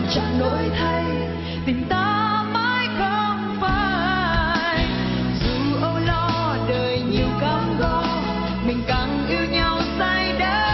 chẳng đổi thay tình ta mãi không phai. Dù âu lo đời nhiều cam go, mình càng yêu nhau say đắm.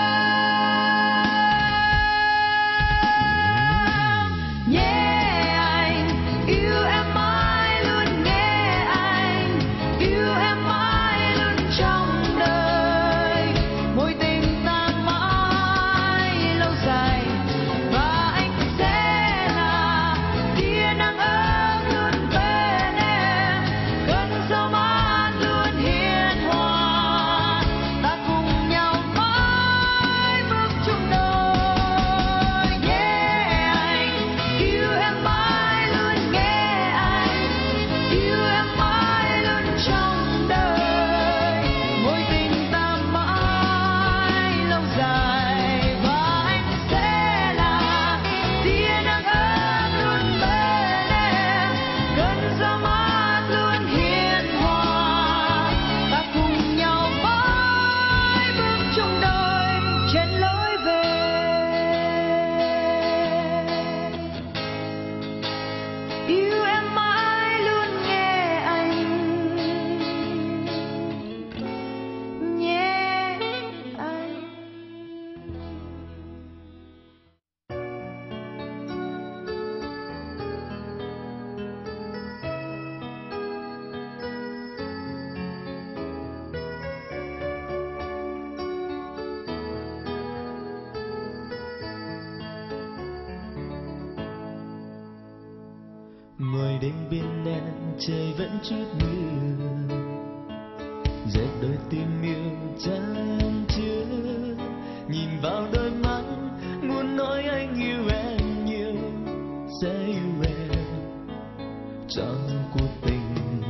Ngoài đêm bên em trời vẫn chút mưa, dệt đôi tim yêu chan chứa. Nhìn vào đôi mắt muốn nói anh yêu em nhiều, sẽ yêu em trong cuộc tình.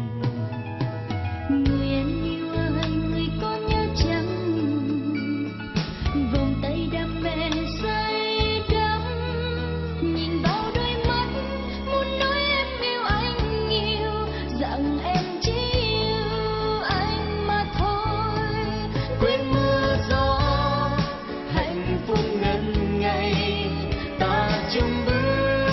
Người em yêu ơi, người có nhớ chăng, vòng tay đam mê say đắm. Nhìn vào đôi mắt muốn nói em yêu anh nhiều, rằng em chỉ yêu anh mà thôi. Quên mưa gió hạnh phúc ngần ngày, ta chung bước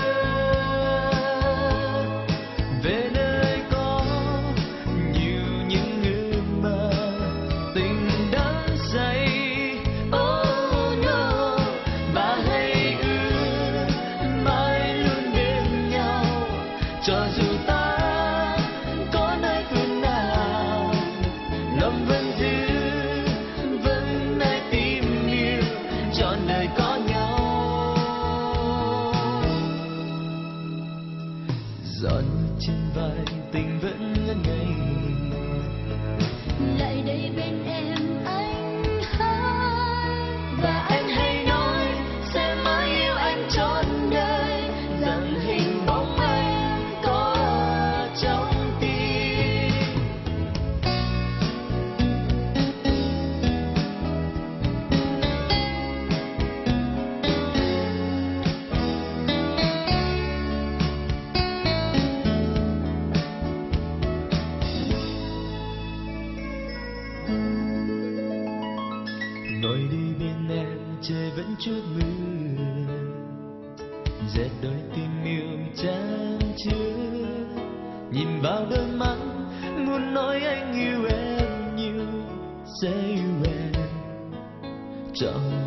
về nơi có nhiều những ước mơ tình đắm say. Oh no, và hãy ước mãi luôn bên nhau, cho dù ta có nơi phương nào, lòng vẫn giữ vẫn mãi tìm yêu, trọn đời có nhau. Giọt trên vai tình vẫn ngân ngây, Lại đây bên em anh hỡi, và anh hãy nói sẽ mãi yêu anh trọn đời, rằng hình bóng anh có trong tim. Ngồi đi bên em trời vẫn chút mưa, dệt đôi tim yêu chan chứa. Nhìn vào đôi mắt muốn nói anh yêu em nhiều, sẽ yêu em trong